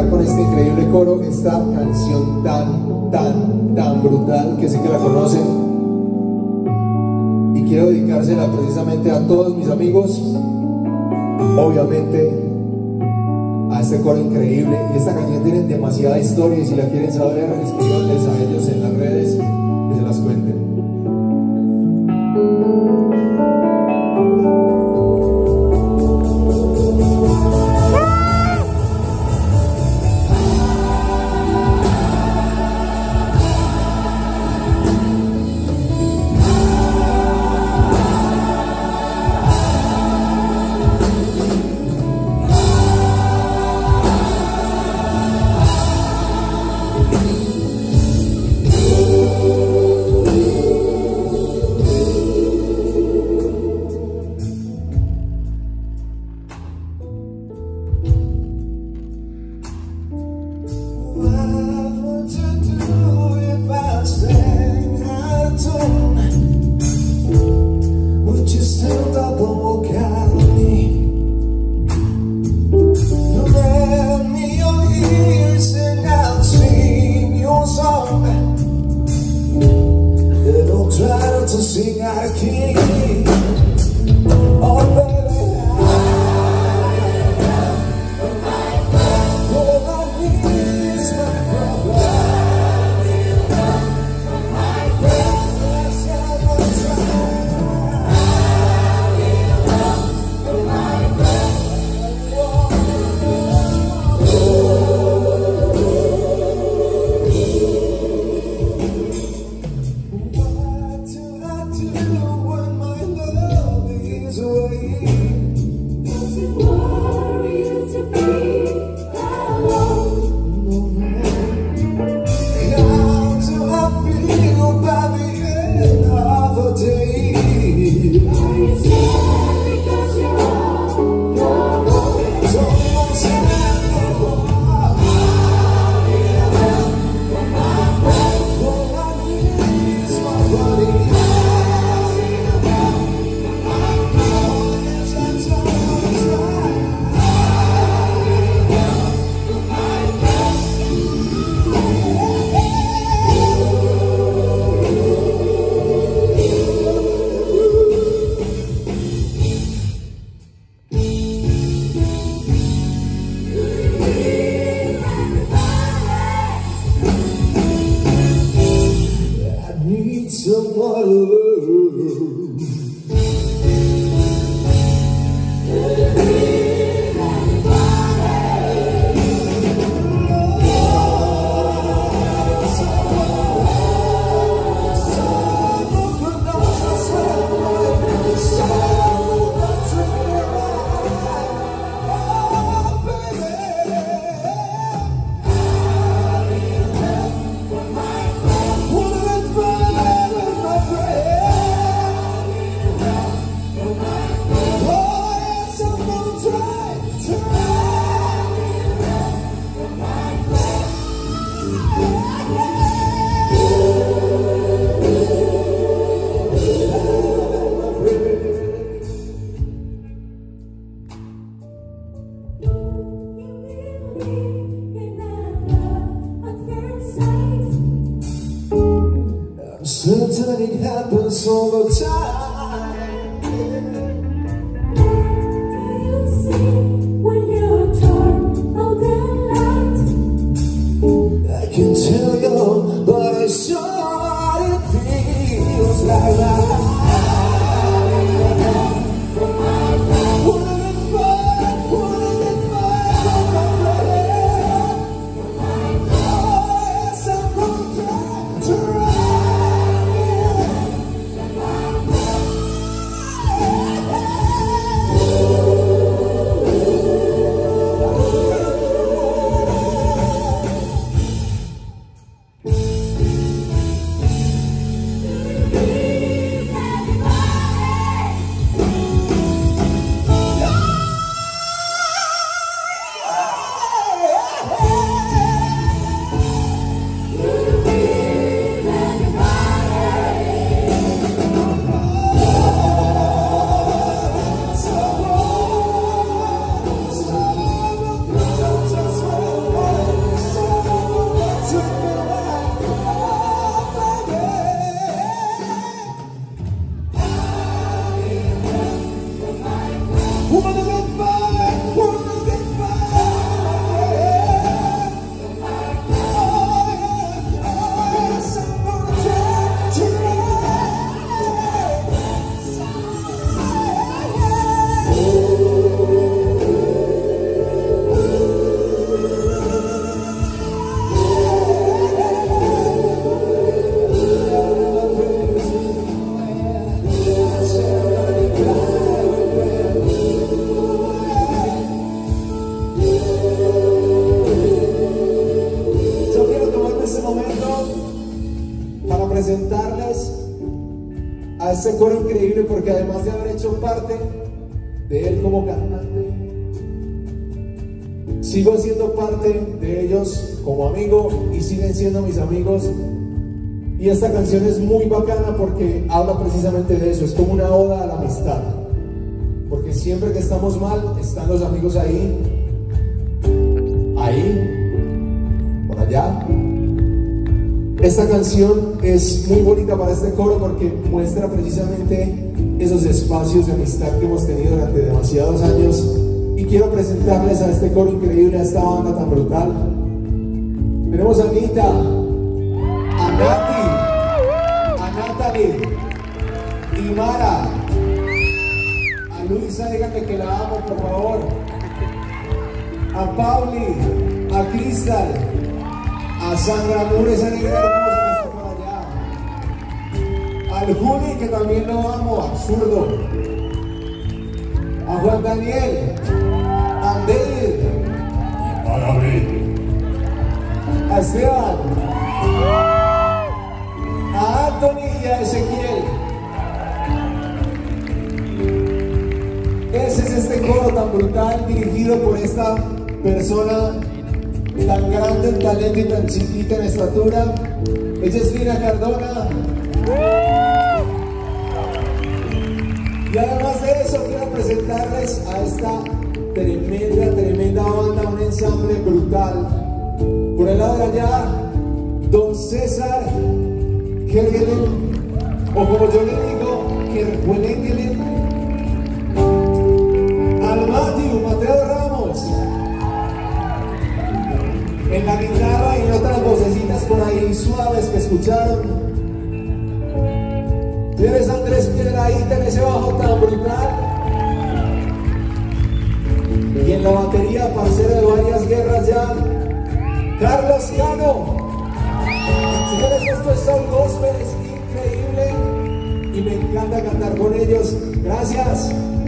dedicar con este increíble coro esta canción tan brutal, que sé que la conocen, y quiero dedicársela precisamente a todos mis amigos, obviamente a este coro increíble. Y esta canción tiene demasiada historia, y si la quieren saber, escríbanles a ellos en las redes que se las cuenten. To sing our king, oh baby, all I need is my brother. Let's have a when my love is away. Does it worry you to be alone? No. How do I feel by the end of the day? Are you sad because you're on your own? Don't stand for all I need is my body. Someone to certain it happens all the time. Do you see when you're torn all the light? I can tell you, but it's sure it feels like that. presentarles a este coro increíble, porque además de haber hecho parte de él como cantante, sigo siendo parte de ellos como amigo y siguen siendo mis amigos. Y esta canción es muy bacana porque habla precisamente de eso, es como una oda a la amistad, porque siempre que estamos mal están los amigos ahí, por allá. Esta canción es muy bonita para este coro porque muestra precisamente esos espacios de amistad que hemos tenido durante demasiados años, y quiero presentarles a este coro increíble, a esta banda tan brutal. Tenemos a Anita, a Nati, a Natalie, y Mara, a Luisa, díganme que la amo, por favor, a Pauli, a Cristal, a Sandra Mure, esa negra hermosa que está por allá, al Juli, que también lo amo, absurdo, a Juan Daniel, a David, a Esteban, a Anthony y a Ezequiel. Ese es este coro tan brutal, dirigido por esta persona tan grande en talento y tan chiquita en estatura. Ella es Lina Cardona. Y además de eso, quiero presentarles a esta tremenda banda, un ensamble brutal. Por el lado de allá, Don César Kergelen, o como yo le digo, Kergelen, al Mateo Ramos en la guitarra y otras vocecitas por ahí suaves que escucharon. Tienes a Andrés Piedrahíta en ese bajo tan brutal, y en la batería, parcero de varias guerras ya, Carlos Cano. Señores, esto es Soul Gospel, es increíble y me encanta cantar con ellos. Gracias.